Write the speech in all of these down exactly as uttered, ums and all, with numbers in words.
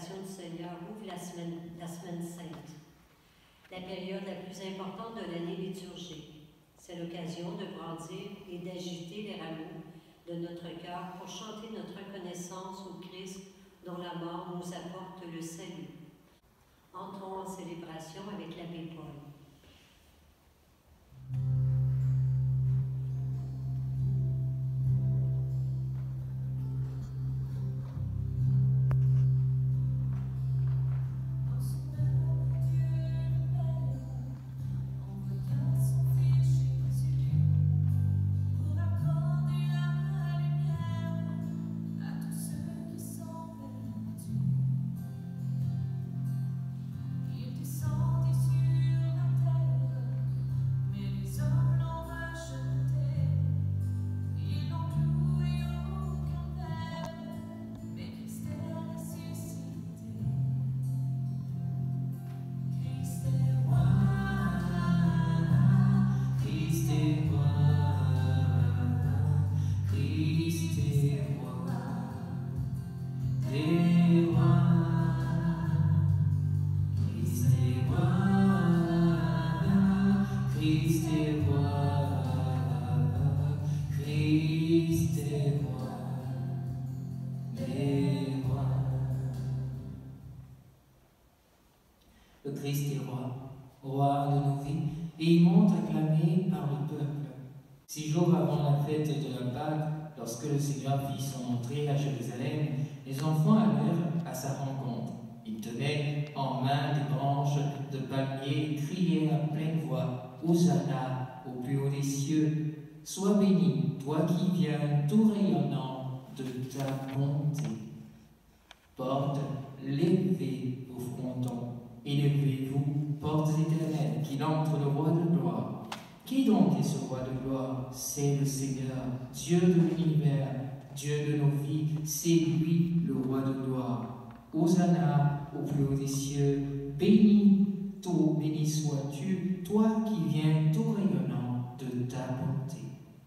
célébration du Seigneur ouvre la semaine, la semaine sainte, la période la plus importante de l'année liturgique. C'est l'occasion de brandir et d'agiter les rameaux de notre cœur pour chanter notre reconnaissance au Christ dont la mort nous apporte le salut. Entrons en célébration avec l'abbé Paul. Le Christ est roi, roi de nos vies, et il monte acclamé par le peuple. Six jours avant la fête de la Pâque, lorsque le Seigneur fit son entrée à Jérusalem, les enfants allèrent à sa rencontre. Ils tenaient en main des branches de palmier et criaient à pleine voix, Hosanna au plus haut des cieux. Sois béni, toi qui viens tout rayonnant de ta bonté. Porte levée au fronton. Élevez-vous, portes éternelles, qu'il entre le roi de gloire. Qui donc est ce roi de gloire? C'est le Seigneur, Dieu de l'univers, Dieu de nos vies, c'est lui le roi de gloire. Hosanna au plus haut des cieux, béni, tout béni sois-tu, toi qui viens tout rayonnant de ta bonté.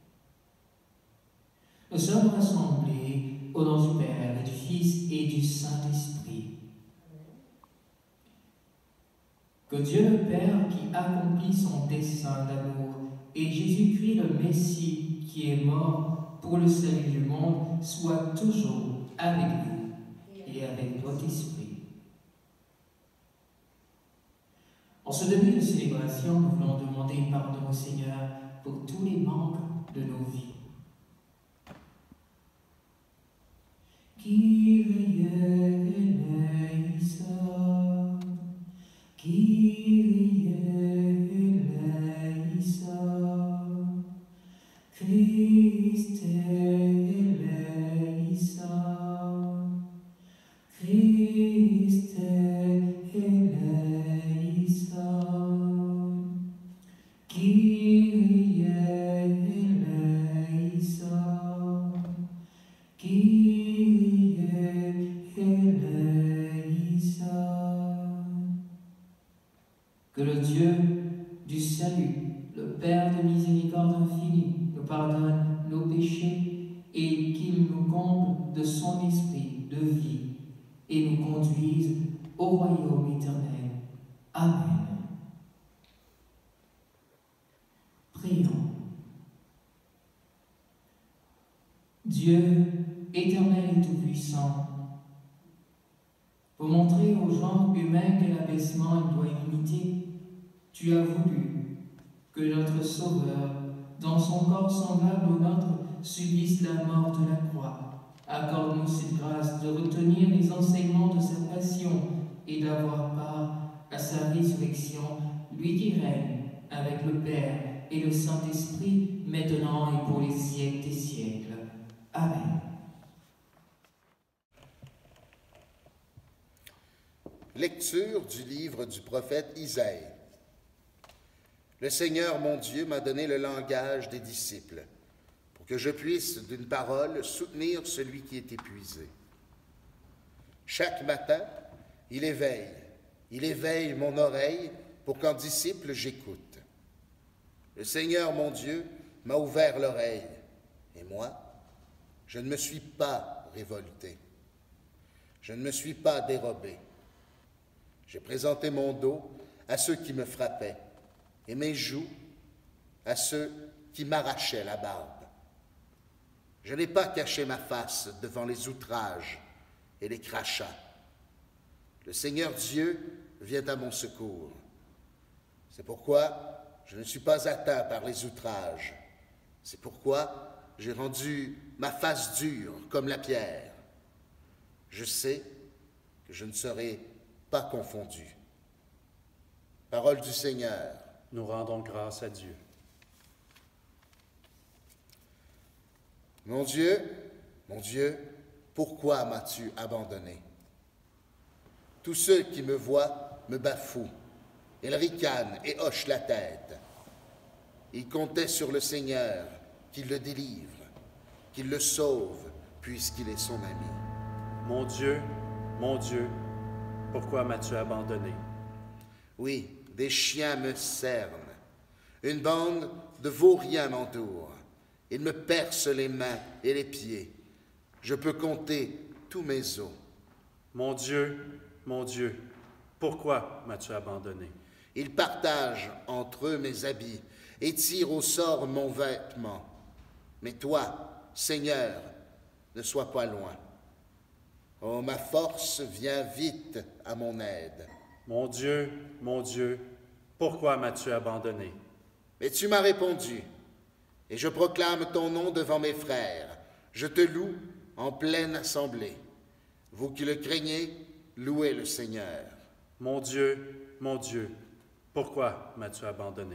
Nous sommes rassemblés au nom du Père et du Fils et du Saint-Esprit. Que Dieu le Père qui accomplit son dessein d'amour et Jésus-Christ le Messie qui est mort pour le salut du monde soit toujours avec vous et avec votre esprit. En ce début de célébration, nous voulons demander pardon au Seigneur pour tous les manques de nos vies. Kyrie eleison, Kyrie eleison, Christe eleison, Christe eleison, Kyrie eleison, Kyrie eleison. Que le Dieu du salut, le Père de miséricorde infinie, nous pardonne nos péchés et qu'il nous comble de son esprit de vie et nous conduise au royaume éternel. Amen. Prions. Dieu éternel et tout-puissant, pour montrer au genre humain quel abaissement il doit imiter, tu as voulu que notre Sauveur, dans son corps semblable au nôtre, subisse la mort de la croix. Accorde-nous cette grâce de retenir les enseignements de sa passion et d'avoir part à sa résurrection, lui qui règne avec le Père et le Saint-Esprit, maintenant et pour les siècles des siècles. Amen. Lecture du livre du prophète Isaïe. Le Seigneur, mon Dieu, m'a donné le langage des disciples, pour que je puisse, d'une parole, soutenir celui qui est épuisé. Chaque matin, il éveille, il éveille mon oreille, pour qu'en disciple j'écoute. Le Seigneur, mon Dieu, m'a ouvert l'oreille, et moi, je ne me suis pas révolté. Je ne me suis pas dérobé. J'ai présenté mon dos à ceux qui me frappaient et mes joues à ceux qui m'arrachaient la barbe. Je n'ai pas caché ma face devant les outrages et les crachats. Le Seigneur Dieu vient à mon secours. C'est pourquoi je ne suis pas atteint par les outrages. C'est pourquoi j'ai rendu ma face dure comme la pierre. Je sais que je ne serai pas confondu. Parole du Seigneur. Nous rendons grâce à Dieu. Mon Dieu, mon Dieu, pourquoi m'as-tu abandonné? Tous ceux qui me voient me bafouent. Ils ricanent et hochent la tête. Ils comptaient sur le Seigneur, qu'il le délivre, qu'il le sauve, puisqu'il est son ami. Mon Dieu, mon Dieu, pourquoi m'as-tu abandonné? Oui, des chiens me cernent. Une bande de vauriens m'entoure. Ils me percent les mains et les pieds. Je peux compter tous mes os. Mon Dieu, mon Dieu, pourquoi m'as-tu abandonné? Ils partagent entre eux mes habits et tirent au sort mon vêtement. Mais toi, Seigneur, ne sois pas loin. Oh, ma force vient vite à mon aide. Mon Dieu, mon Dieu, pourquoi m'as-tu abandonné? Mais tu m'as répondu, et je proclame ton nom devant mes frères. Je te loue en pleine assemblée. Vous qui le craignez, louez le Seigneur. Mon Dieu, mon Dieu, pourquoi m'as-tu abandonné?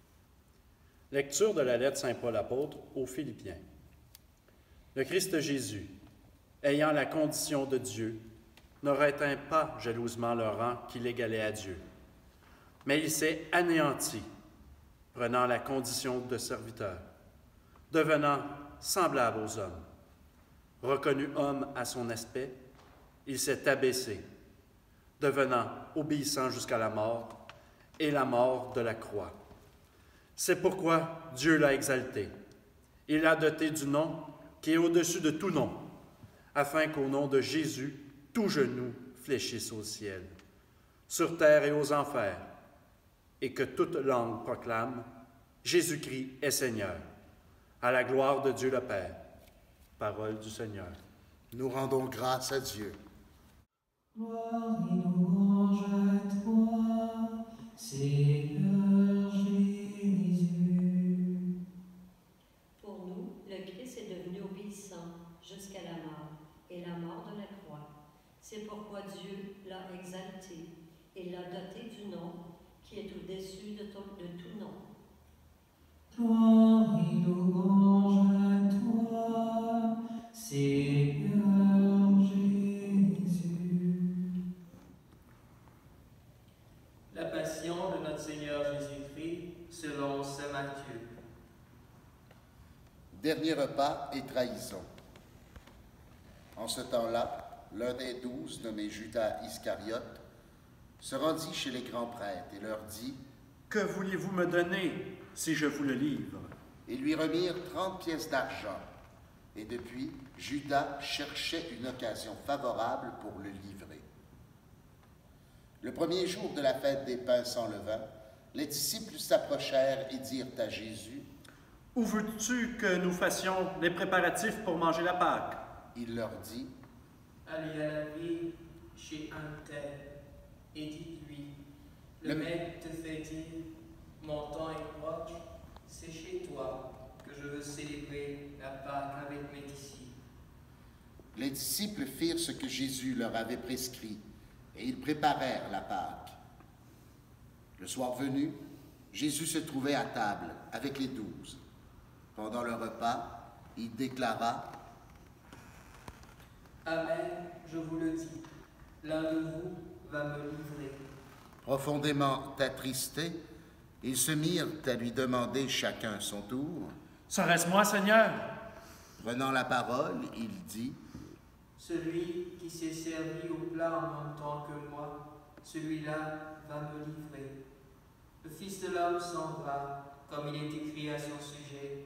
Lecture de la lettre Saint Paul apôtre aux Philippiens. Le Christ Jésus, ayant la condition de Dieu, ne retint pas jalousement le rang qui l'égalait à Dieu, mais il s'est anéanti, prenant la condition de serviteur, devenant semblable aux hommes. Reconnu homme à son aspect, il s'est abaissé, devenant obéissant jusqu'à la mort et la mort de la croix. C'est pourquoi Dieu l'a exalté. Il l'a doté du nom qui est au-dessus de tout nom, afin qu'au nom de Jésus, tout genou fléchisse au ciel, sur terre et aux enfers, et que toute langue proclame « Jésus-Christ est Seigneur », à la gloire de Dieu le Père. Parole du Seigneur. Nous rendons grâce à Dieu. Gloire et louange à toi, Seigneur Jésus. Pour nous, le Christ est devenu obéissant jusqu'à la mort, et la mort de la croix. C'est pourquoi Dieu l'a exalté et l'a doté du nom qui est au-dessus de, de tout nom. Gloire et louange à toi, Seigneur Jésus. La passion de notre Seigneur Jésus-Christ selon saint Matthieu. Dernier repas et trahison. En ce temps-là, l'un des douze, nommé Judas Iscariote, se rendit chez les grands prêtres et leur dit « Que vouliez-vous me donner si je vous le livre? » Ils lui remirent trente pièces d'argent. Et depuis, Judas cherchait une occasion favorable pour le livrer. Le premier jour de la fête des pains sans levain, les disciples s'approchèrent et dirent à Jésus « Où veux-tu que nous fassions les préparatifs pour manger la Pâque? » Il leur dit « Allez à la ville chez un tel et dites-lui, le, Le... maître te fait dire, mon temps est proche, c'est chez toi que je veux célébrer la Pâque avec mes disciples. » Les disciples firent ce que Jésus leur avait prescrit, et ils préparèrent la Pâque. Le soir venu, Jésus se trouvait à table avec les douze. Pendant le repas, il déclara « Amen, je vous le dis, l'un de vous va me livrer. » Profondément attristés, ils se mirent à lui demander chacun son tour. « Serait-ce moi, Seigneur? » Prenant la parole, il dit « Celui qui s'est servi au plat en même temps que moi, celui-là va me livrer. Le Fils de l'homme s'en va, comme il est écrit à son sujet,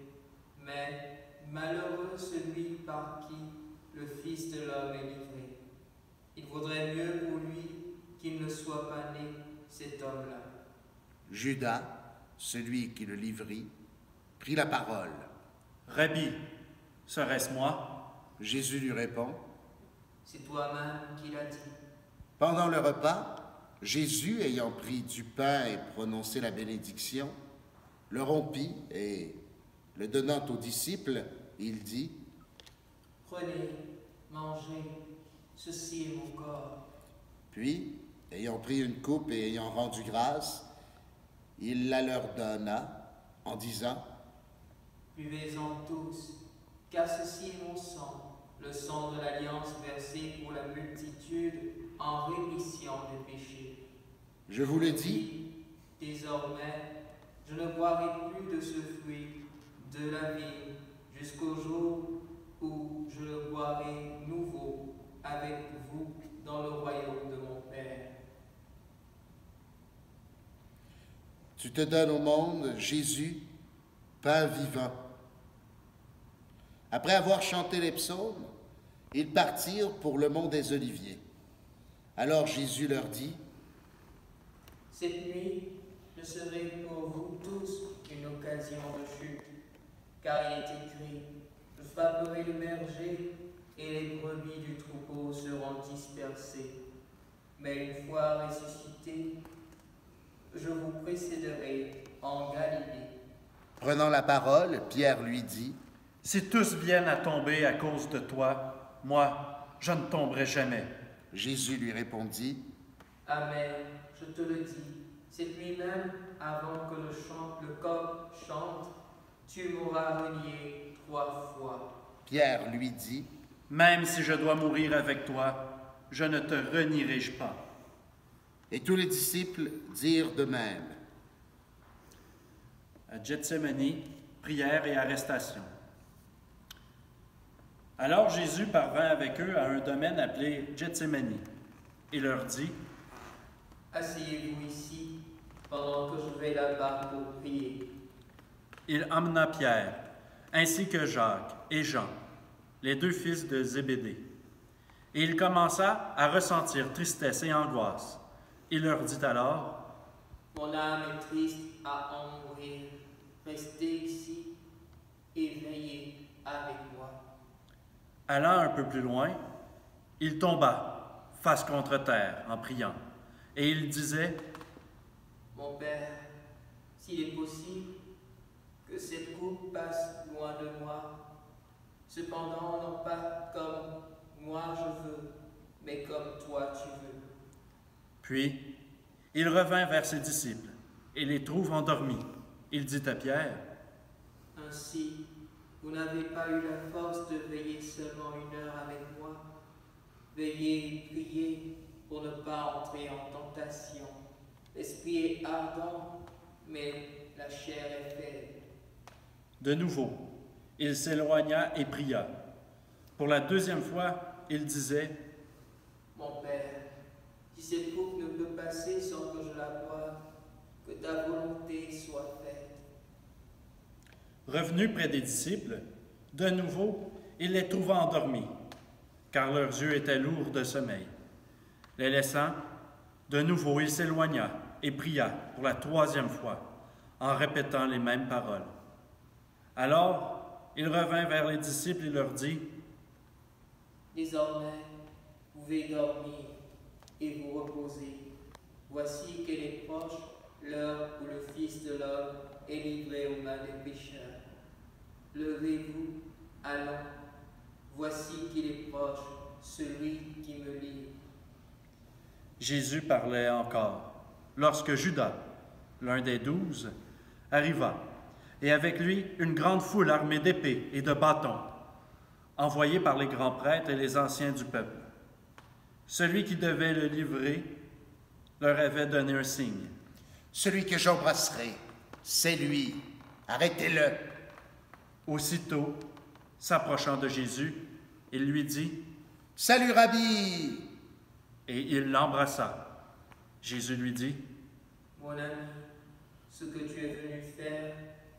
mais malheureux celui par qui le Fils de l'homme est livré. Il vaudrait mieux pour lui qu'il ne soit pas né, cet homme-là. Judas, celui qui le livrit, prit la parole. Rabbi, serait-ce moi? Jésus lui répond. C'est toi-même qui l'as dit. Pendant le repas, Jésus, ayant pris du pain et prononcé la bénédiction, le rompit et, le donnant aux disciples, il dit, « Prenez, mangez, ceci est mon corps. » Puis, ayant pris une coupe et ayant rendu grâce, il la leur donna en disant, « Buvez-en tous, car ceci est mon sang, le sang de l'alliance versé pour la multitude en rémission des péchés. Je vous le dis, désormais, je ne boirai plus de ce fruit de la vie jusqu'au jour où je le boirai nouveau avec vous dans le royaume de mon Père. » Tu te donnes au monde, Jésus, pain vivant. Après avoir chanté les psaumes, ils partirent pour le mont des Oliviers. Alors Jésus leur dit, « Cette nuit ne serait pour vous tous une occasion de chute, car il est écrit, je frapperai le berger et les brebis du troupeau seront dispersées. Mais une fois ressuscité, je vous précéderai en Galilée. » Prenant la parole, Pierre lui dit, « Si tous viennent à tomber à cause de toi, moi, je ne tomberai jamais. » Jésus lui répondit, « Amen, je te le dis, cette nuit même, avant que le, chant, le coq chante, tu m'auras renié trois fois. » Pierre lui dit, « Même si je dois mourir avec toi, je ne te renierai pas. » Et tous les disciples dirent de même. À Gethsémani, prière et arrestation. Alors Jésus parvint avec eux à un domaine appelé Gethsémani et leur dit, « Asseyez-vous ici, pendant que je vais là-bas pour prier. » Il emmena Pierre, ainsi que Jacques et Jean, les deux fils de Zébédée. Et il commença à ressentir tristesse et angoisse. Il leur dit alors, « Mon âme est triste à en mourir. Restez ici et veillez avec moi. » Allant un peu plus loin, il tomba, face contre terre, en priant. Et il disait, « Mon Père, s'il est possible, que cette coupe passe loin de moi. Cependant, non pas comme moi je veux, mais comme toi tu veux. » Puis, il revint vers ses disciples et les trouve endormis. Il dit à Pierre, « Ainsi, vous n'avez pas eu la force de veiller seulement une heure avec moi. Veillez et priez pour ne pas entrer en tentation. L'esprit est ardent, mais la chair est faible. » De nouveau, il s'éloigna et pria. Pour la deuxième fois, il disait, « Mon Père, si cette coupe ne peut passer sans que je la boive, que ta volonté soit faite. » Revenu près des disciples, de nouveau, il les trouva endormis, car leurs yeux étaient lourds de sommeil. Les laissant, de nouveau, il s'éloigna et pria pour la troisième fois, en répétant les mêmes paroles. Alors, il revint vers les disciples et leur dit, « Désormais, vous pouvez dormir et vous reposer. Voici qu'elle est proche l'heure où le Fils de l'homme est livré aux mains des pécheurs. Levez-vous, allons. Voici qu'il est proche, celui qui me livre. » Jésus parlait encore, lorsque Judas, l'un des douze, arriva, et avec lui une grande foule armée d'épées et de bâtons, envoyée par les grands prêtres et les anciens du peuple. Celui qui devait le livrer leur avait donné un signe. « Celui que j'embrasserai, c'est lui. Arrêtez-le. » Aussitôt, s'approchant de Jésus, il lui dit, « Salut, Rabbi !» Et il l'embrassa. Jésus lui dit, « Mon ami, ce que tu es venu faire, fais-le. »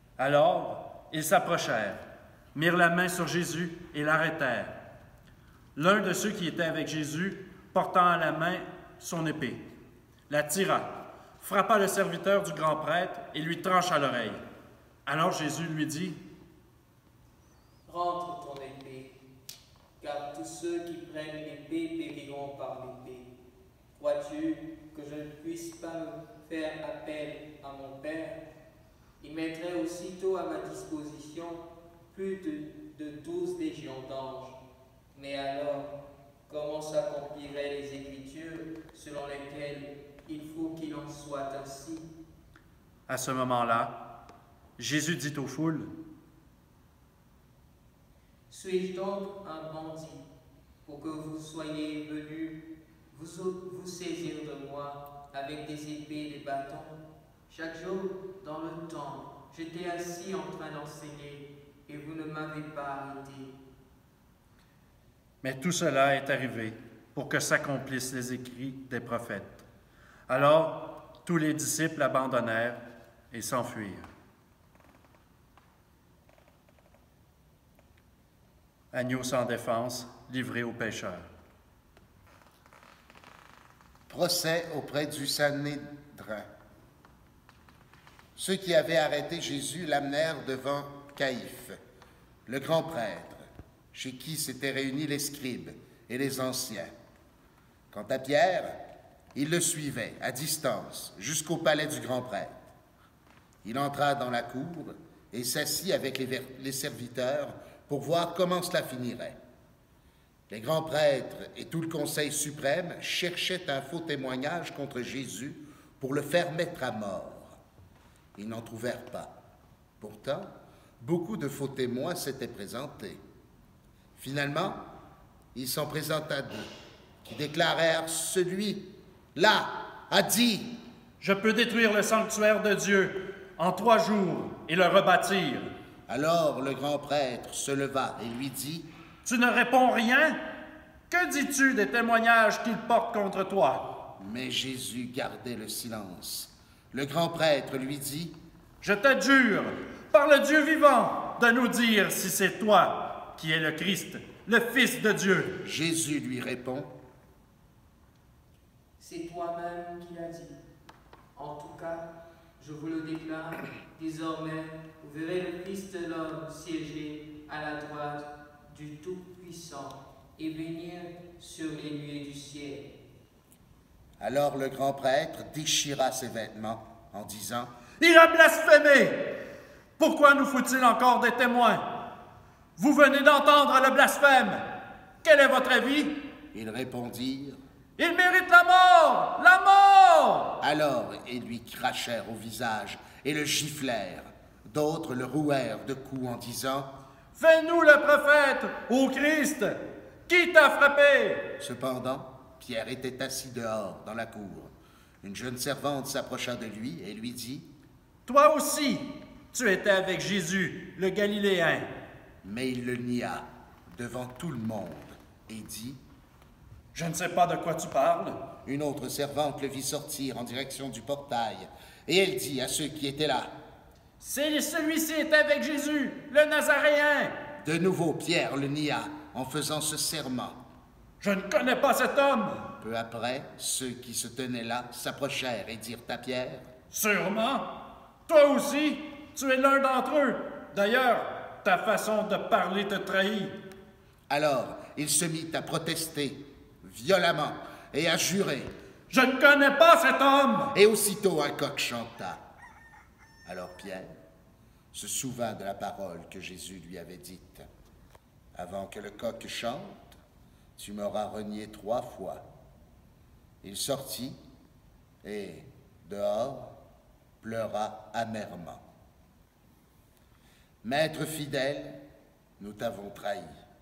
Alors, ils s'approchèrent, mirent la main sur Jésus et l'arrêtèrent. l'un de ceux qui étaient avec Jésus, portant à la main son épée, la tira, frappa le serviteur du grand prêtre et lui trancha l'oreille. Alors Jésus lui dit, « Rentre ton épée, car tous ceux qui prennent l'épée périront par l'épée. Crois-tu que je ne puisse pas me faire appel à mon Père? Il mettrait aussitôt à ma disposition plus de, de douze légions d'anges. Mais alors, comment s'accompliraient les Écritures selon lesquelles il faut qu'il en soit ainsi? » À ce moment-là, Jésus dit aux foules, « Suis-je donc un bandit pour que vous soyez venus vous, vous saisir de moi avec des épées et des bâtons? Chaque jour, dans le temple, j'étais assis en train d'enseigner et vous ne m'avez pas arrêté. » Mais tout cela est arrivé pour que s'accomplissent les écrits des prophètes. Alors, tous les disciples abandonnèrent et s'enfuirent. Agneau sans défense, livré aux pécheurs. Procès auprès du Sanhédrin. Ceux qui avaient arrêté Jésus l'amenèrent devant Caïphe, le grand prêtre, chez qui s'étaient réunis les scribes et les anciens. Quant à Pierre, il le suivait à distance jusqu'au palais du grand prêtre. Il entra dans la cour et s'assit avec les, les serviteurs pour voir comment cela finirait. Les grands prêtres et tout le conseil suprême cherchaient un faux témoignage contre Jésus pour le faire mettre à mort. Ils n'en trouvèrent pas. Pourtant, beaucoup de faux témoins s'étaient présentés. Finalement, il s'en présenta deux, qui déclarèrent « Celui-là a dit... » « Je peux détruire le sanctuaire de Dieu en trois jours et le rebâtir. » Alors le grand prêtre se leva et lui dit, « Tu ne réponds rien? Que dis-tu des témoignages qu'il porte contre toi? » Mais Jésus gardait le silence. Le grand prêtre lui dit, « Je t'adjure, par le Dieu vivant, de nous dire si c'est toi qui es le Christ, le Fils de Dieu. » Jésus lui répond, « C'est toi-même qui l'as dit. En tout cas, je vous le déclare, désormais, vous verrez le Fils de l'homme siéger à la droite du Tout-Puissant et venir sur les nuées du ciel. » Alors le grand prêtre déchira ses vêtements en disant, « Il a blasphémé! Pourquoi nous faut-il encore des témoins? Vous venez d'entendre le blasphème. Quel est votre avis? » Ils répondirent, « Il mérite la mort! La mort! » Alors ils lui crachèrent au visage et le giflèrent. D'autres le rouèrent de coups en disant, « Fais-nous le prophète, ô Christ! Qui t'a frappé? » Cependant, Pierre était assis dehors, dans la cour. Une jeune servante s'approcha de lui et lui dit, « Toi aussi, tu étais avec Jésus, le Galiléen. » Mais il le nia devant tout le monde et dit, « Je ne sais pas de quoi tu parles. » Une autre servante le vit sortir en direction du portail, et elle dit à ceux qui étaient là, « C'est celui-ci était avec Jésus, le Nazaréen. » De nouveau, Pierre le nia en faisant ce serment. « Je ne connais pas cet homme. » Peu après, ceux qui se tenaient là s'approchèrent et dirent à Pierre, « Sûrement. Toi aussi, tu es l'un d'entre eux. D'ailleurs, ta façon de parler te trahit. » Alors, il se mit à protester violemment et à jurer. « Je ne connais pas cet homme. » Et aussitôt un coq chanta. Alors Pierre se souvint de la parole que Jésus lui avait dite. Avant que le coq chante, tu m'auras renié trois fois. Il sortit et, dehors, pleura amèrement. Maître fidèle, nous t'avons trahi.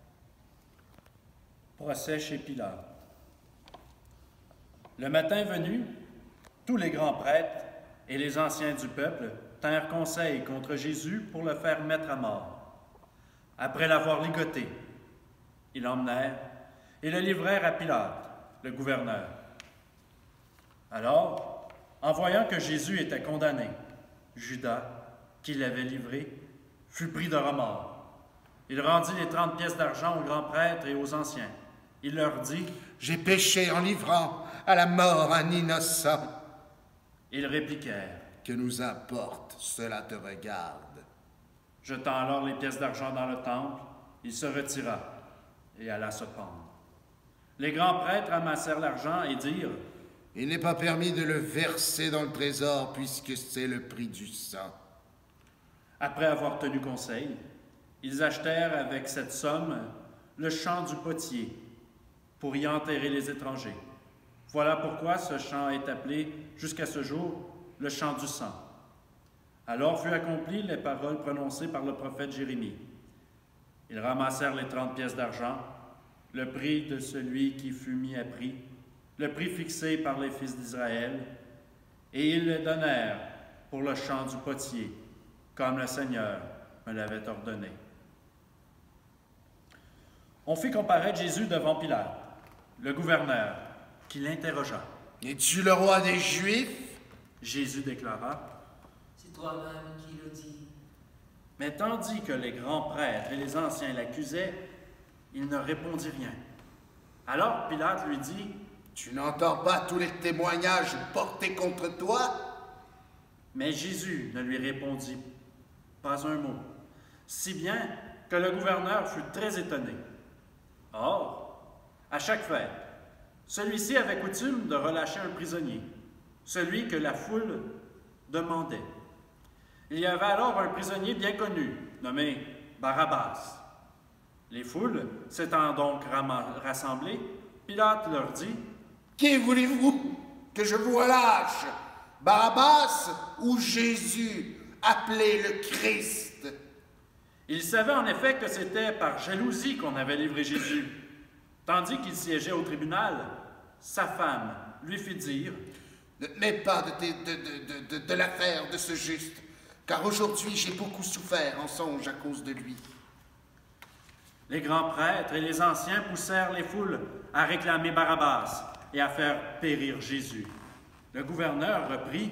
Procès chez Pilate. Le matin venu, tous les grands prêtres et les anciens du peuple tinrent conseil contre Jésus pour le faire mettre à mort. Après l'avoir ligoté, ils l'emmenèrent et le livrèrent à Pilate, le gouverneur. Alors, en voyant que Jésus était condamné, Judas, qui l'avait livré, fut pris de remords. Il rendit les trente pièces d'argent aux grands prêtres et aux anciens, Il leur dit, « J'ai péché en livrant à la mort un innocent. » Ils répliquèrent, « Que nous importe, cela te regarde. » Jetant alors les pièces d'argent dans le temple, il se retira et alla se pendre. Les grands prêtres amassèrent l'argent et dirent, « Il n'est pas permis de le verser dans le trésor puisque c'est le prix du sang. » Après avoir tenu conseil, ils achetèrent avec cette somme le champ du potier pour y enterrer les étrangers. Voilà pourquoi ce champ est appelé jusqu'à ce jour le champ du sang. Alors furent accomplies les paroles prononcées par le prophète Jérémie. Ils ramassèrent les trente pièces d'argent, le prix de celui qui fut mis à prix, le prix fixé par les fils d'Israël, et ils le donnèrent pour le champ du potier, comme le Seigneur me l'avait ordonné. On fit comparaître Jésus devant Pilate, le gouverneur, qui l'interrogea. « Es-tu le roi des Juifs? » Jésus déclara, « C'est toi-même qui le dis. » Mais tandis que les grands prêtres et les anciens l'accusaient, il ne répondit rien. Alors Pilate lui dit, « Tu n'entends pas tous les témoignages portés contre toi? » Mais Jésus ne lui répondit pas un mot, si bien que le gouverneur fut très étonné. Or, à chaque fête, celui-ci avait coutume de relâcher un prisonnier, celui que la foule demandait. Il y avait alors un prisonnier bien connu, nommé Barabbas. Les foules s'étant donc rassemblées, Pilate leur dit, « Qui voulez-vous que je vous relâche, Barabbas ou Jésus, appelé le Christ? » Il savait en effet que c'était par jalousie qu'on avait livré Jésus. Tandis qu'il siégeait au tribunal, sa femme lui fit dire, « Ne te mets pas de, de, de, de, de, de l'affaire de ce juste, car aujourd'hui j'ai beaucoup souffert en songe à cause de lui. » Les grands prêtres et les anciens poussèrent les foules à réclamer Barabbas et à faire périr Jésus. Le gouverneur reprit,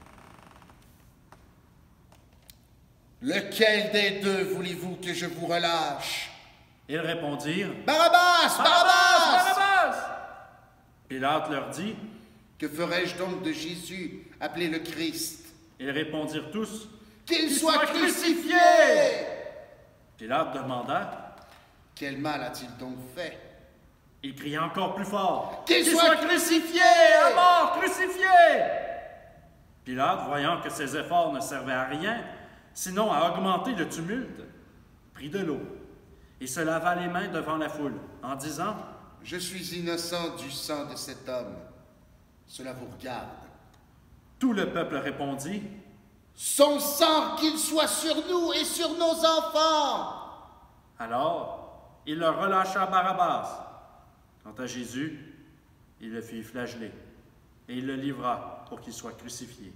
« Lequel des deux voulez-vous que je vous relâche? » Ils répondirent, « Barabbas! Barabbas! Barabbas! » Pilate leur dit, « Que ferai-je donc de Jésus, appelé le Christ? » Ils répondirent tous, « Qu'il Qu'il soit, soit crucifié! » Pilate demanda, « Quel mal a-t-il donc fait? » Il cria encore plus fort, « Qu'il soit, soit crucifié! À mort, crucifié! » Pilate, voyant que ses efforts ne servaient à rien, sinon à augmenter le tumulte, prit de l'eau et se lava les mains devant la foule, en disant, « Je suis innocent du sang de cet homme. Cela vous regarde. » Tout le peuple répondit, « Son sang, qu'il soit sur nous et sur nos enfants! » Alors, il leur relâcha Barabbas. Quant à Jésus, il le fit flageller et il le livra pour qu'il soit crucifié.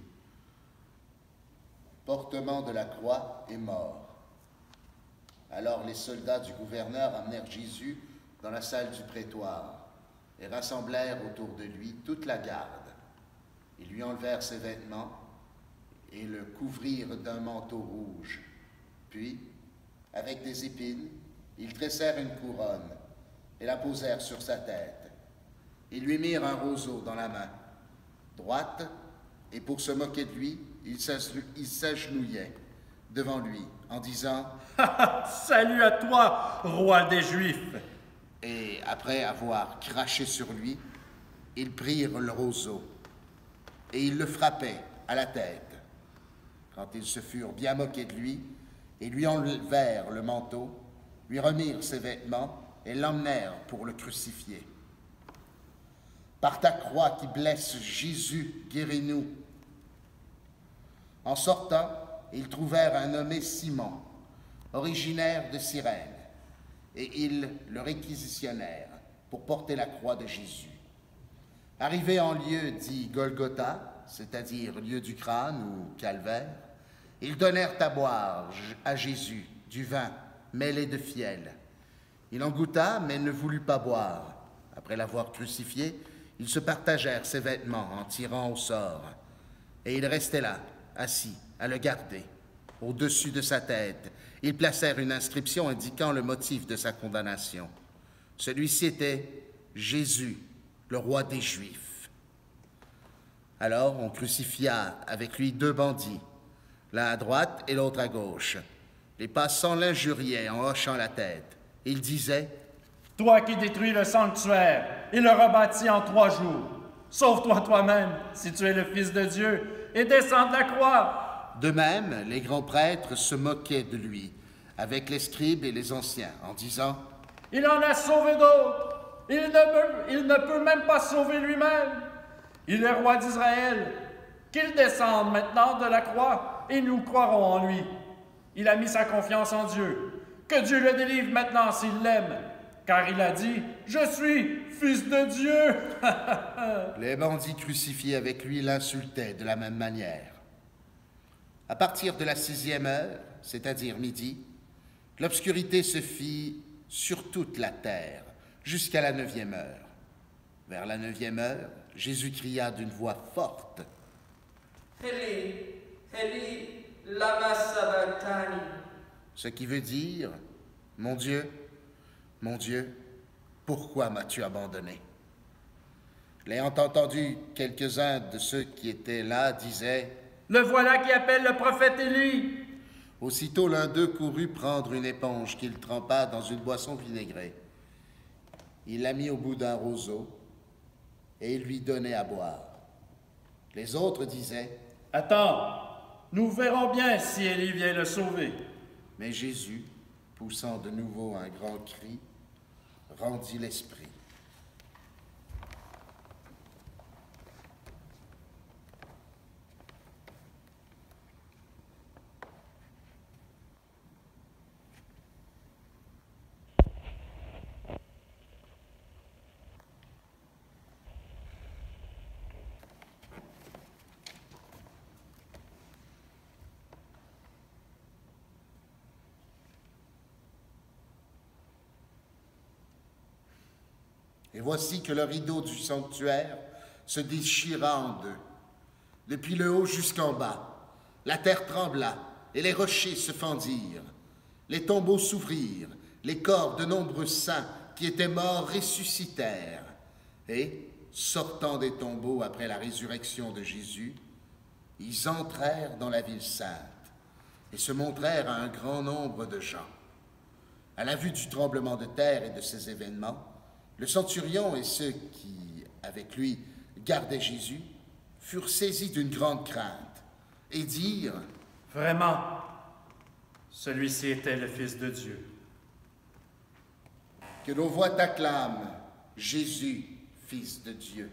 Portement de la croix et mort. Alors les soldats du gouverneur amenèrent Jésus dans la salle du prétoire et rassemblèrent autour de lui toute la garde. Ils lui enlevèrent ses vêtements et le couvrirent d'un manteau rouge. Puis, avec des épines, ils tressèrent une couronne et la posèrent sur sa tête. Ils lui mirent un roseau dans la main droite, et pour se moquer de lui, ils s'agenouillaient devant lui en disant « Salut à toi, roi des Juifs !» Et après avoir craché sur lui, ils prirent le roseau et ils le frappaient à la tête. Quand ils se furent bien moqués de lui, ils lui enlevèrent le manteau, lui remirent ses vêtements et l'emmenèrent pour le crucifier. « Par ta croix qui blesse Jésus, guéris-nous. » En sortant, ils trouvèrent un nommé Simon, originaire de Cyrène, et ils le réquisitionnèrent pour porter la croix de Jésus. Arrivé en lieu dit Golgotha, c'est-à-dire lieu du crâne ou calvaire, ils donnèrent à boire à Jésus du vin mêlé de fiel. Il en goûta, mais ne voulut pas boire. Après l'avoir crucifié, ils se partagèrent ses vêtements en tirant au sort, et il restait là, assis, à le garder. Au-dessus de sa tête, ils placèrent une inscription indiquant le motif de sa condamnation. Celui-ci était Jésus, le roi des Juifs. Alors on crucifia avec lui deux bandits, l'un à droite et l'autre à gauche. Les passants l'injuriaient en hochant la tête. Ils disaient: « Toi qui détruis le sanctuaire et le rebâtis en trois jours, sauve-toi toi-même si tu es le Fils de Dieu et descends de la croix. » De même, les grands prêtres se moquaient de lui, avec les scribes et les anciens, en disant: « Il en a sauvé d'autres. Il ne peut, il ne peut même pas sauver lui-même. Il est roi d'Israël. Qu'il descende maintenant de la croix et nous croirons en lui. Il a mis sa confiance en Dieu. Que Dieu le délivre maintenant s'il l'aime. Car il a dit: « Je suis Fils de Dieu. » Les bandits crucifiés avec lui l'insultaient de la même manière. À partir de la sixième heure, c'est-à-dire midi, l'obscurité se fit sur toute la terre, jusqu'à la neuvième heure. Vers la neuvième heure, Jésus cria d'une voix forte: « Eli, Eli, lama sabachthani » ce qui veut dire: « Mon Dieu, mon Dieu, pourquoi m'as-tu abandonné ?» L'ayant entendu, quelques-uns de ceux qui étaient là disaient: « Le voilà qui appelle le prophète Élie. » Aussitôt l'un d'eux courut prendre une éponge qu'il trempa dans une boisson vinaigrée. Il la mit au bout d'un roseau et il lui donnait à boire. Les autres disaient: « Attends, nous verrons bien si Élie vient le sauver. » Mais Jésus, poussant de nouveau un grand cri, rendit l'esprit. Et voici que le rideau du sanctuaire se déchira en deux, depuis le haut jusqu'en bas. La terre trembla, et les rochers se fendirent. Les tombeaux s'ouvrirent, les corps de nombreux saints qui étaient morts ressuscitèrent. Et, sortant des tombeaux après la résurrection de Jésus, ils entrèrent dans la ville sainte et se montrèrent à un grand nombre de gens. À la vue du tremblement de terre et de ces événements, le centurion et ceux qui, avec lui, gardaient Jésus, furent saisis d'une grande crainte et dirent: « Vraiment, celui-ci était le Fils de Dieu. » Que nos voix t'acclament, Jésus, Fils de Dieu.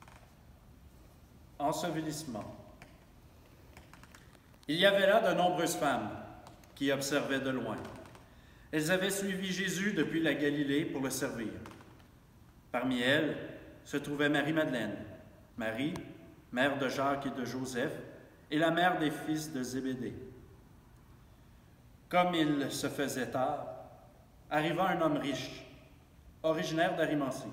Ensevelissement. Il y avait là de nombreuses femmes qui observaient de loin. Elles avaient suivi Jésus depuis la Galilée pour le servir. Parmi elles se trouvait Marie-Madeleine, Marie, mère de Jacques et de Joseph, et la mère des fils de Zébédée. Comme il se faisait tard, arriva un homme riche, originaire d'Arimathie,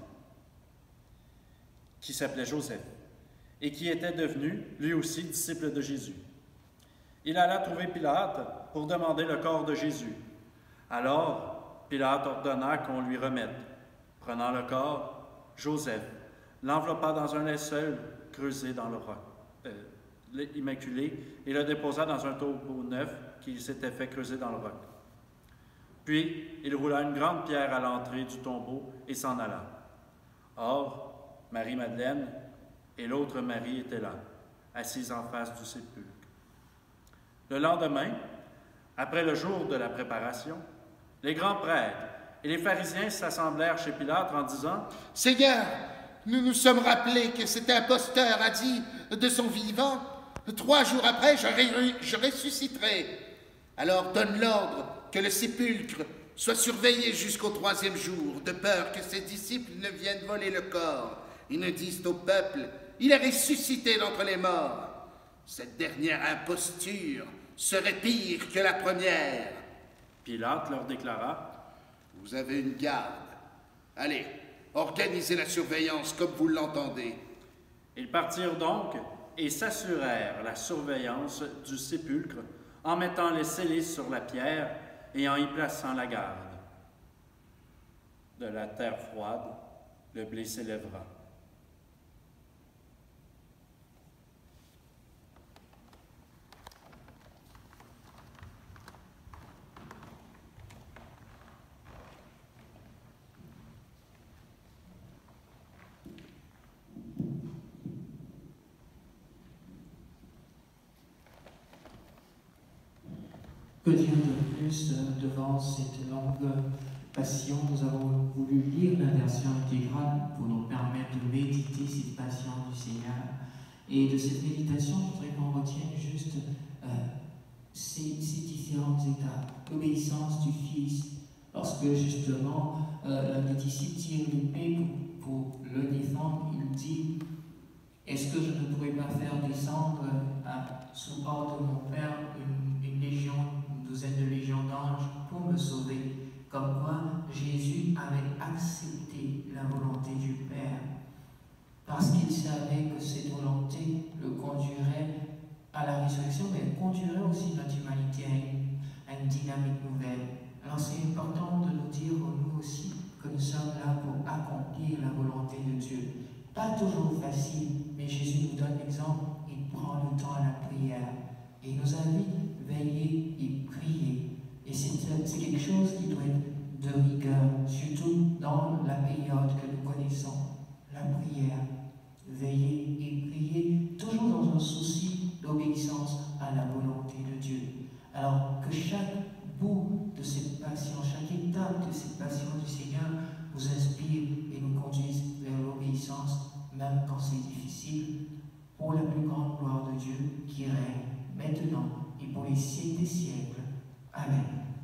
qui s'appelait Joseph, et qui était devenu, lui aussi, disciple de Jésus. Il alla trouver Pilate pour demander le corps de Jésus. Alors, Pilate ordonna qu'on lui remette. Prenant le corps, Joseph l'enveloppa dans un linceul creusé dans le roc, euh, immaculé, et le déposa dans un tombeau neuf qu'il s'était fait creuser dans le roc. Puis, il roula une grande pierre à l'entrée du tombeau et s'en alla. Or, Marie-Madeleine et l'autre Marie étaient là, assises en face du sépulcre. Le lendemain, après le jour de la préparation, les grands prêtres et les pharisiens s'assemblèrent chez Pilate en disant: « Seigneur, nous nous sommes rappelés que cet imposteur a dit de son vivant: trois jours après, je, ré je ressusciterai. Alors donne l'ordre que le sépulcre soit surveillé jusqu'au troisième jour, de peur que ses disciples ne viennent voler le corps et ne disent au peuple: il est ressuscité d'entre les morts. Cette dernière imposture serait pire que la première. » Pilate leur déclara: « Vous avez une garde. Allez, organisez la surveillance comme vous l'entendez. » Ils partirent donc et s'assurèrent la surveillance du sépulcre en mettant les scellés sur la pierre et en y plaçant la garde. De la terre froide, le blé s'élèvera. Que dire de plus euh, devant cette longue passion? Nous avons voulu lire la version intégrale pour nous permettre de méditer cette passion du Seigneur. Et de cette méditation, je voudrais qu'on retienne juste euh, ces, ces différentes étapes. L'obéissance du Fils, lorsque justement euh, l'un des disciples tire l'épée pour, pour le défendre, il dit: est-ce que je ne pourrais pas faire descendre à, sous ordre de mon Père une, une légion, une douzaine de légions d'anges pour me sauver? Comme quoi Jésus avait accepté la volonté du Père, parce qu'il savait que cette volonté le conduirait à la résurrection, mais conduirait aussi notre humanité à une, à une dynamique nouvelle. Alors c'est important de nous dire, nous aussi, que nous sommes là pour accomplir la volonté de Dieu. Pas toujours facile, mais Jésus nous donne l'exemple, il prend le temps à la prière et il nous invite à veiller et prier. Et c'est quelque chose qui doit être de rigueur, surtout dans la période que nous connaissons, la prière. Veiller et prier, toujours dans un souci d'obéissance à la volonté de Dieu. Alors que chaque bout de cette passion, chaque étape de cette passion du Seigneur nous inspire et nous conduise vers l'obéissance, même quand c'est difficile, pour la plus grande gloire de Dieu qui règne maintenant et pour les siècles des siècles. Amen.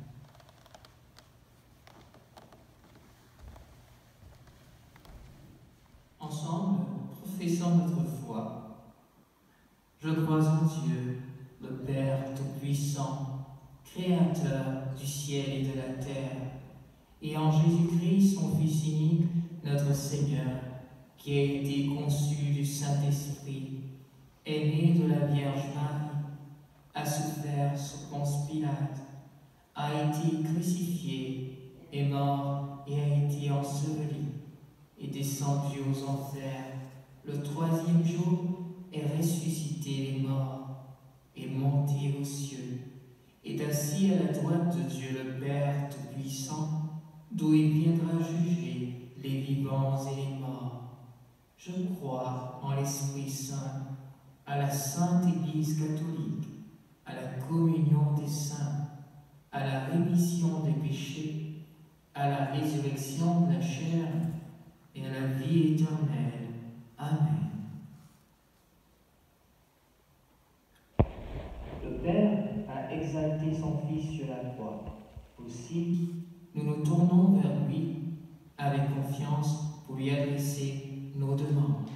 Ensemble, professons notre foi. Je crois en Dieu, le Père Tout-Puissant, Créateur du ciel et de la terre, et en Jésus-Christ, son Fils unique, notre Seigneur, qui a été conçu du Saint-Esprit, est né de la Vierge Marie, a souffert sous Ponce Pilate, a été crucifié, est mort et a été enseveli, est descendu aux enfers, le troisième jour est ressuscité les morts, est monté aux cieux, est assis à la droite de Dieu le Père Tout-Puissant, d'où il viendra juger les vivants et les morts. Je crois en l'Esprit Saint, à la Sainte Église catholique, à la communion des saints, à la rémission des péchés, à la résurrection de la chair et à la vie éternelle. Amen. Le Père a exalté son Fils sur la croix. Aussi, nous nous tournons vers lui avec confiance pour lui adresser nos demandes.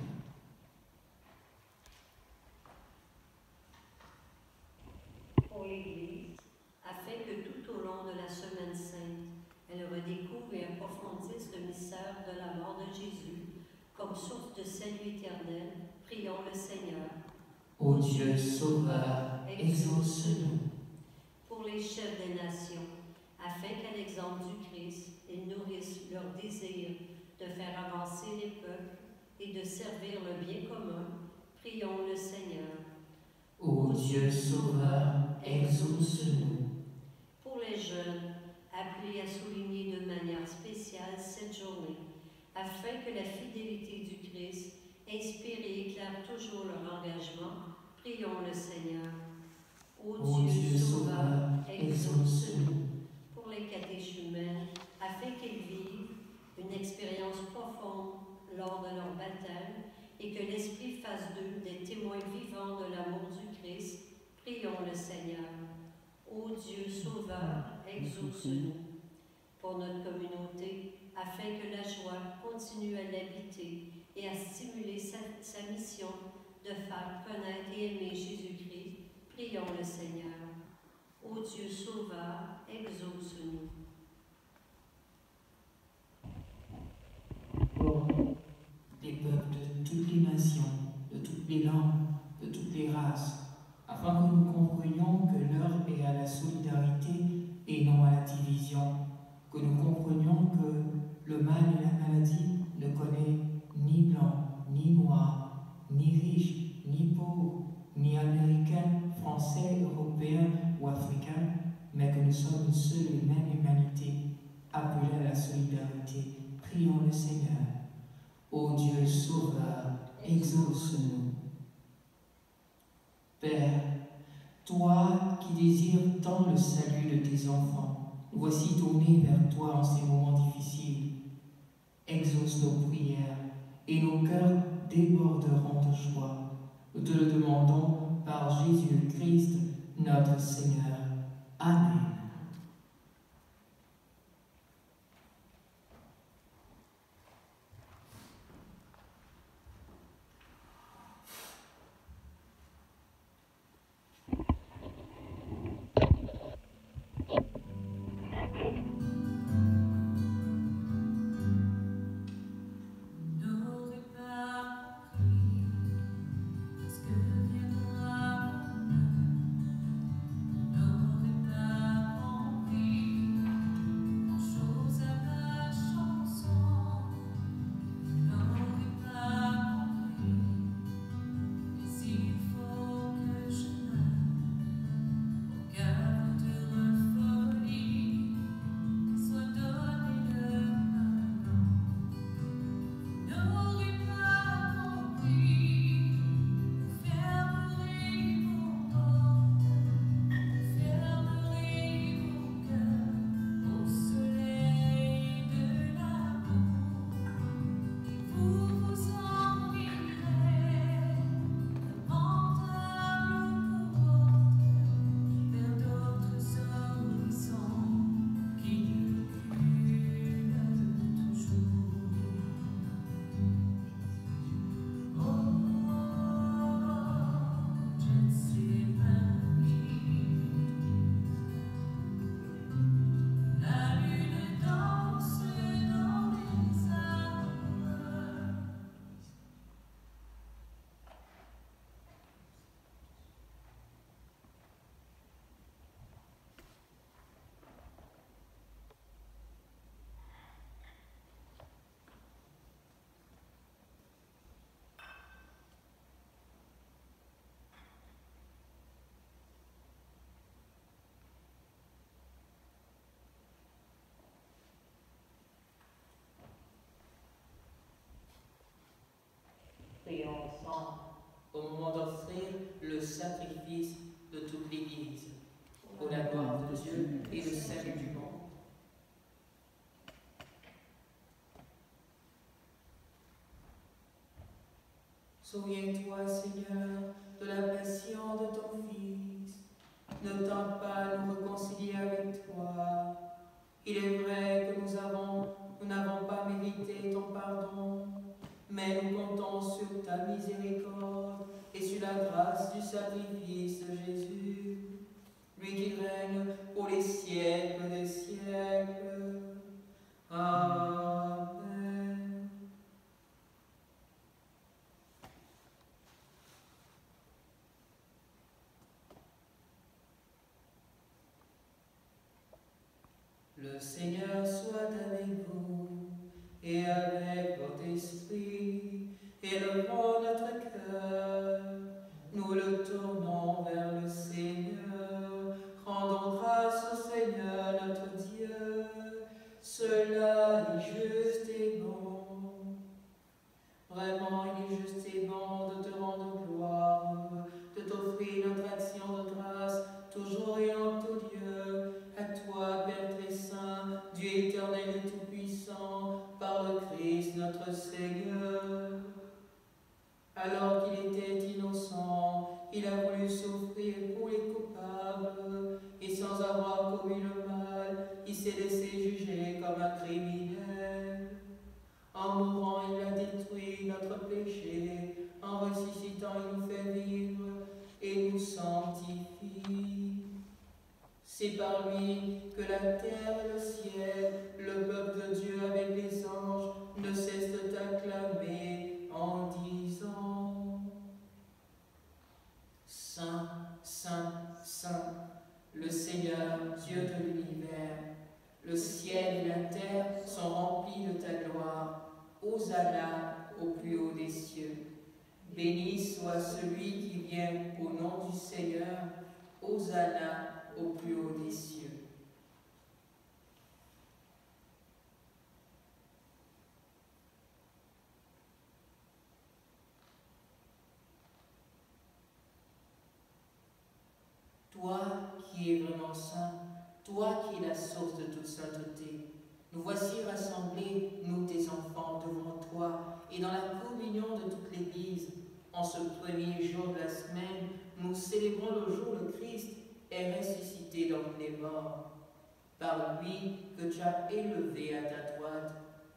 Pour l'Église, afin que tout au long de la Semaine Sainte, elle redécouvre et approfondisse le mystère de la mort de Jésus comme source de salut éternel, prions le Seigneur. Ô Dieu Sauveur, exauce-nous. Pour les chefs des nations, afin qu'à l'exemple du Christ, ils nourrissent leur désir de faire avancer les peuples et de servir le bien commun, prions le Seigneur. Ô Dieu Sauveur, exauce-nous. Pour les jeunes, appelés à souligner de manière spéciale cette journée, afin que la fidélité du Christ inspire et éclaire toujours leur engagement, prions le Seigneur. Ô Ô Dieu Sauveur, exauce-nous. Pour les catéchumènes, afin qu'ils vivent une expérience profonde lors de leur baptême et que l'Esprit fasse d'eux des témoins vivants de l'amour du Christ, prions le Seigneur. Ô Dieu Sauveur, exauce-nous. Pour notre communauté, afin que la joie continue à l'habiter et à stimuler sa, sa mission de faire connaître et aimer Jésus-Christ, prions le Seigneur. Ô Dieu Sauveur, exauce-nous. Pour les peuples de toutes les nations, de toutes les langues, de toutes les races, afin que nous comprenions que l'heure est à la solidarité et non à la division, que nous comprenions que le mal et la maladie ne connaissent nous sommes une seule et même humanité, appelée à la solidarité. Prions le Seigneur. Ô Dieu sauveur, exauce-nous. Père, toi qui désires tant le salut de tes enfants, nous voici tournés vers toi en ces moments difficiles. Exauce nos prières et nos cœurs déborderont de joie. Nous te le demandons par Jésus-Christ, notre Seigneur. Amen. Prions ensemble au moment d'offrir le sacrifice de toute l'Église, pour la gloire de Dieu et le salut du monde. Souviens-toi, Seigneur, de la passion de ton Fils. Ne tente pas à nous réconcilier avec toi. Il est vrai que nous avons, nous n'avons pas mérité ton pardon, mais nous comptons sur ta miséricorde et sur la grâce du sacrifice de Jésus, lui qui règne pour les siècles des siècles. Amen. Le Seigneur soit avec vous et avec votre esprit. Élevons notre cœur, nous le tournons vers le Seigneur. Rendons grâce au Seigneur notre Dieu, cela est juste et bon. Vraiment, il est juste et bon de te rendre gloire, de t'offrir notre action de grâce, toujours et en tout lieu, à toi, Père très saint, Dieu éternel et tout-puissant, par le Christ notre Seigneur. Alors qu'il était innocent, il a voulu souffrir pour les coupables, et sans avoir commis le mal, il s'est laissé juger comme un criminel. En mourant, il a détruit notre péché, en ressuscitant, il nous fait vivre et nous sanctifie. C'est par lui que la terre et le ciel, le peuple de Dieu avec les anges, ne cessent de t'acclamer en disant: Saint, Saint, Saint, le Seigneur, Dieu de l'univers, le ciel et la terre sont remplis de ta gloire. Hosanna au plus haut des cieux. Béni soit celui qui vient au nom du Seigneur. Hosanna au plus haut des cieux. lion saint, toi qui es la source de toute sainteté. Nous voici rassemblés, nous tes enfants, devant toi, et dans la communion de toute l'Église. En ce premier jour de la semaine, nous célébrons le jour où le Christ est ressuscité d'entre les morts. Par lui que tu as élevé à ta droite.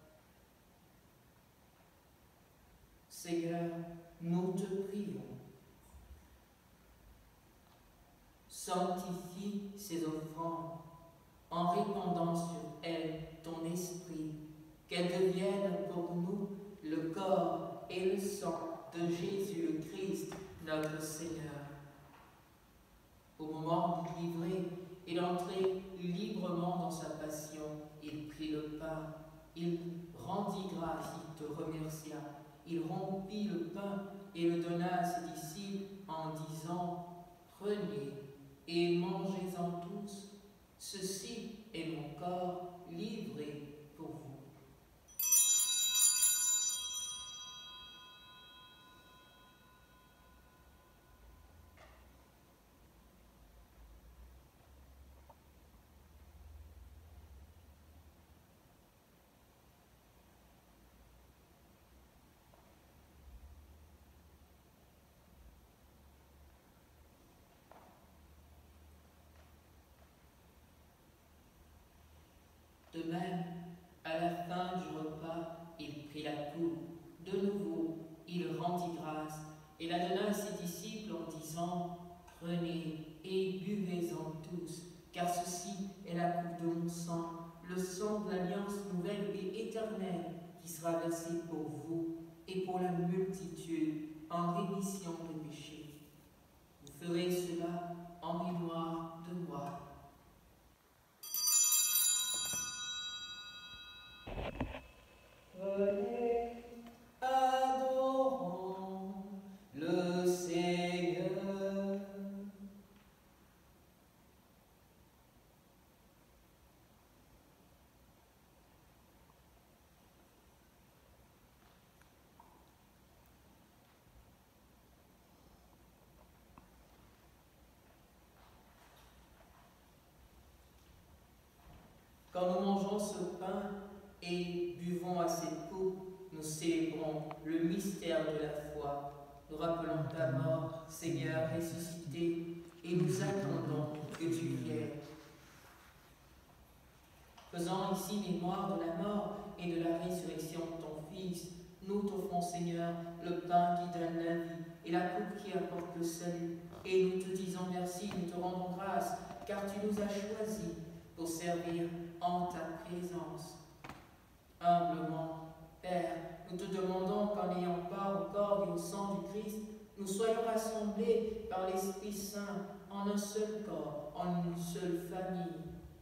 Seigneur, nous te prions. Sanctifie ces offrandes en répandant sur elles ton esprit, qu'elles deviennent pour nous le corps et le sang de Jésus le Christ, notre Seigneur. Au moment de livrer et d'entrer librement dans sa passion, il prit le pain, il rendit grâce, il te remercia, il rompit le pain et le donna à ses disciples en disant « Prenez et mangez-en tous, ceci est mon corps livré pour vous. » De même, à la fin du repas, il prit la coupe. De nouveau, il rendit grâce et la donna à ses disciples en disant « Prenez et buvez-en tous, car ceci est la coupe de mon sang, le sang de l'alliance nouvelle et éternelle qui sera versé pour vous et pour la multitude en rémission des péchés. Vous ferez cela en mémoire de moi. » Venez, adorons le Seigneur. Quand nous mangeons ce pain et buvons à cette coupe, nous célébrons le mystère de la foi. Nous rappelons ta mort, Seigneur ressuscité, et nous attendons que tu viennes. Faisant ici mémoire de la mort et de la résurrection de ton Fils, nous t'offrons, Seigneur, le pain qui donne la vie et la coupe qui apporte le salut. Et nous te disons merci, nous te rendons grâce, car tu nous as choisis pour servir en ta présence. Humblement, Père, nous te demandons qu'en ayant part au corps et au sang du Christ, nous soyons rassemblés par l'Esprit Saint en un seul corps, en une seule famille.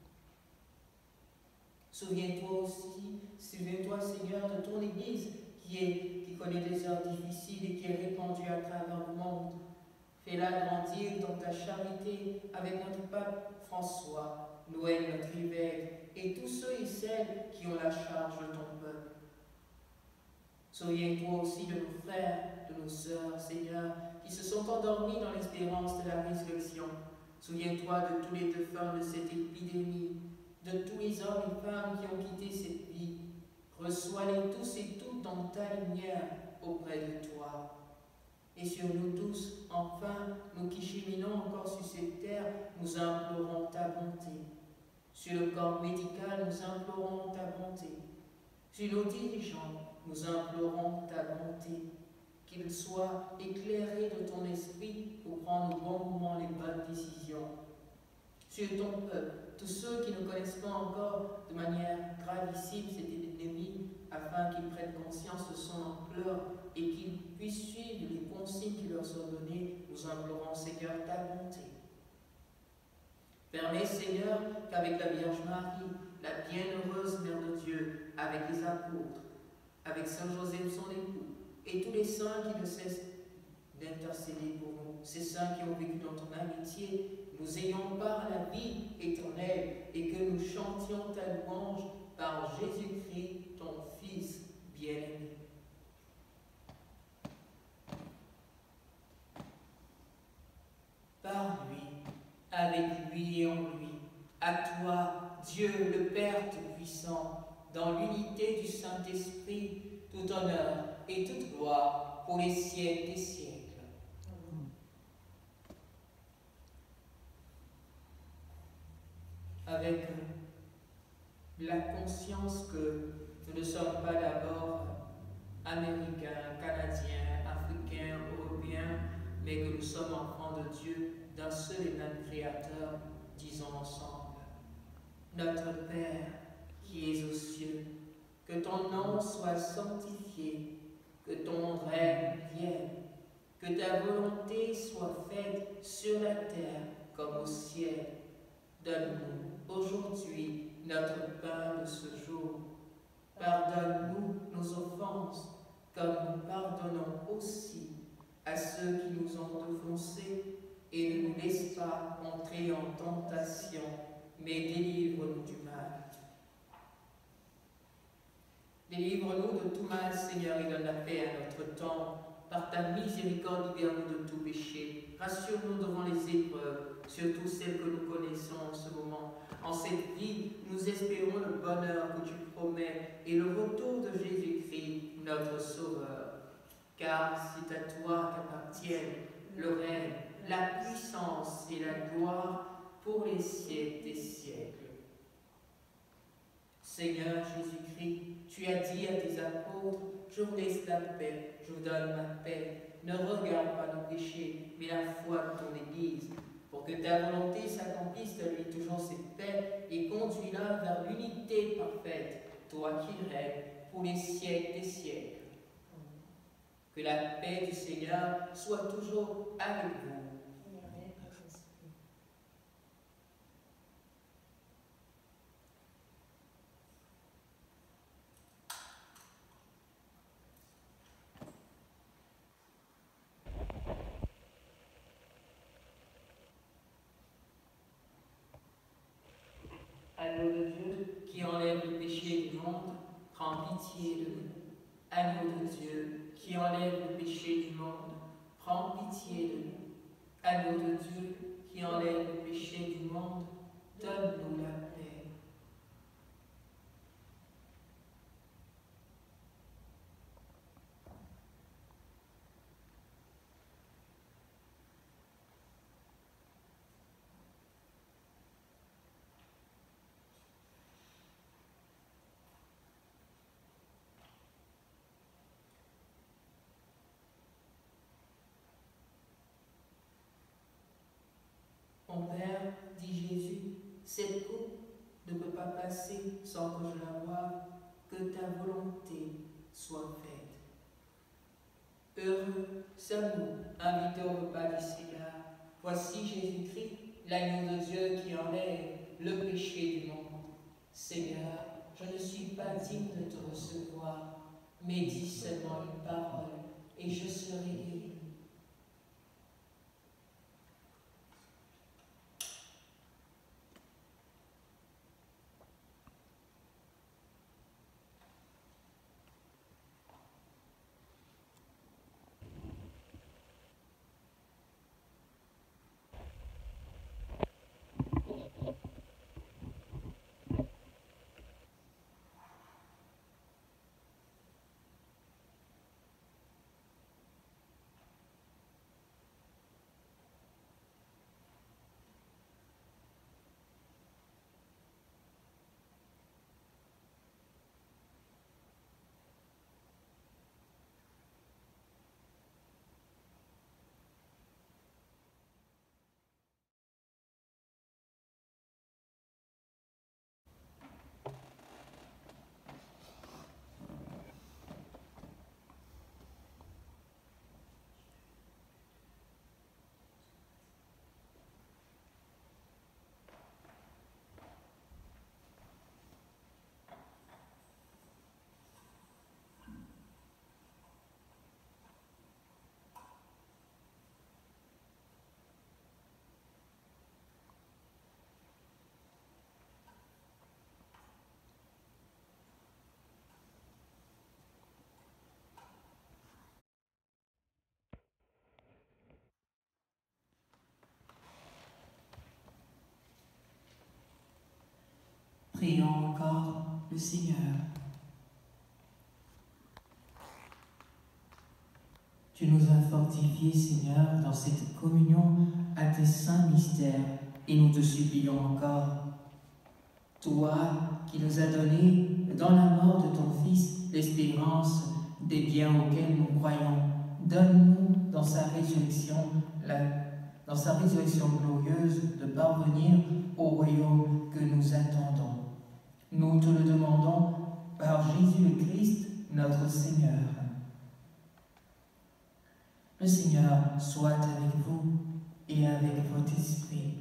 Souviens-toi aussi, souviens-toi, Seigneur, de ton Église qui, est, qui connaît des heures difficiles et qui est répandue à travers le monde. Fais-la grandir dans ta charité avec notre pape François, Noël, notre évêque, et tous ceux et celles qui ont la charge de ton peuple. Souviens-toi aussi de nos frères, de nos sœurs, Seigneur, qui se sont endormis dans l'espérance de la résurrection. Souviens-toi de tous les défunts de cette épidémie, de tous les hommes et femmes qui ont quitté cette vie. Reçois-les tous et toutes dans ta lumière auprès de toi. Et sur nous tous, enfin, nous qui cheminons encore sur cette terre, nous implorons ta bonté. Sur le corps médical, nous implorons ta bonté. Sur nos dirigeants, nous implorons ta bonté. Qu'ils soient éclairés de ton esprit pour prendre au bon moment les bonnes décisions. Sur ton peuple, tous ceux qui ne connaissent pas encore de manière gravissime cette épidémie, afin qu'ils prennent conscience de son ampleur et qu'ils puissent suivre les consignes qui leur sont données, nous implorons, Seigneur, ta bonté. Permets, Seigneur, qu'avec la Vierge Marie, la bienheureuse Mère de Dieu, avec les apôtres, avec Saint Joseph son époux, et tous les saints qui ne cessent d'intercéder pour nous, ces saints qui ont vécu dans ton amitié, nous ayons part à la vie éternelle et que nous chantions ta louange par Jésus-Christ, ton Fils bien-aimé. Par lui, avec lui et en lui, toi, Dieu le Père Tout-Puissant, dans l'unité du Saint-Esprit, tout honneur et toute gloire pour les siècles des siècles. Avec la conscience que nous ne sommes pas d'abord Américains, Canadiens, Africains, Européens, mais que nous sommes enfants de Dieu, d'un seul et même Créateur, disons ensemble: Notre Père qui es aux cieux, que ton nom soit sanctifié, que ton règne vienne, que ta volonté soit faite sur la terre comme au ciel. Donne-nous aujourd'hui notre pain de ce jour. Pardonne-nous nos offenses, comme nous pardonnons aussi à ceux qui nous ont offensés, et ne nous laisse pas entrer en tentation, mais délivre-nous du mal. Délivre-nous de tout mal, Seigneur, et donne la paix à notre temps. Par ta miséricorde, libère-nous de tout péché. Rassure-nous devant les épreuves, surtout celles que nous connaissons en ce moment. En cette vie, nous espérons le bonheur que tu promets et le retour de Jésus-Christ, notre Sauveur. Car c'est à toi qu'appartiennent le règne, la puissance et la gloire pour les siècles des siècles. Seigneur Jésus-Christ, tu as dit à tes apôtres: je vous laisse la paix, je vous donne ma paix. Ne regarde pas nos péchés, mais la foi de ton Église, pour que ta volonté s'accomplisse. Donne-lui toujours cette paix et conduis-la vers l'unité parfaite, toi qui règnes pour les siècles des siècles. Que la paix du Seigneur soit toujours avec vous. Agneau de Dieu, qui enlève le péché du monde, prends pitié de nous. Agneau de Dieu, qui enlève le péché du monde, prends pitié de nous. Agneau de Dieu, qui enlève le péché du monde, donne-nous la paix. Mon Père, dit Jésus, cette coupe ne peut pas passer sans que je la boive, que ta volonté soit faite. Heureux sommes-nous, invités au repas du Seigneur. Voici Jésus-Christ, l'agneau de Dieu qui enlève le péché du monde. Seigneur, je ne suis pas digne de te recevoir, mais dis seulement une parole, et je serai guéri. Prions encore le Seigneur. Tu nous as fortifiés, Seigneur, dans cette communion à tes saints mystères, et nous te supplions encore. Toi qui nous as donné, dans la mort de ton Fils, l'espérance des biens auxquels nous croyons, donne-nous dans sa résurrection, la, dans sa résurrection glorieuse, de parvenir au royaume que nous attendons. Nous te le demandons par Jésus le Christ, notre Seigneur. Le Seigneur soit avec vous et avec votre esprit.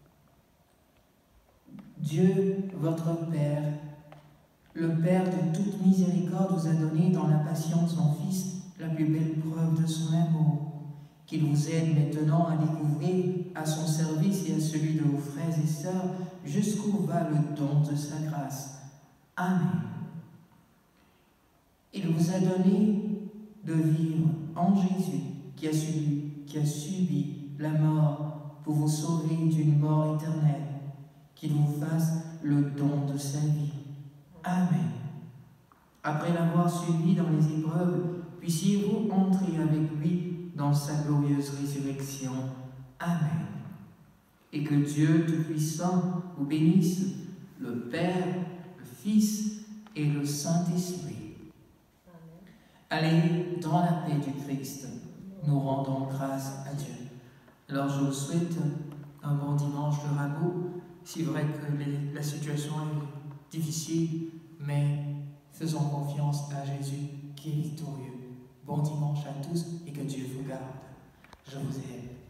Dieu, votre Père, le Père de toute miséricorde, vous a donné dans la passion de son Fils la plus belle preuve de son amour, qu'il vous aide maintenant à découvrir à son service et à celui de vos frères et sœurs jusqu'où va le don de sa grâce. Amen. Il vous a donné de vivre en Jésus, qui a subi, qui a subi la mort pour vous sauver d'une mort éternelle, qu'il vous fasse le don de sa vie. Amen. Après l'avoir suivi dans les épreuves, puissiez-vous entrer avec lui dans sa glorieuse résurrection. Amen. Et que Dieu Tout-Puissant vous bénisse, le Père, le Fils et le Saint-Esprit. Allez dans la paix du Christ. Nous rendons grâce à Dieu. Alors je vous souhaite un bon dimanche de Rameau. C'est vrai que les, la situation est difficile, mais faisons confiance à Jésus qui est victorieux. Bon dimanche à tous et que Dieu vous garde. Je vous aime.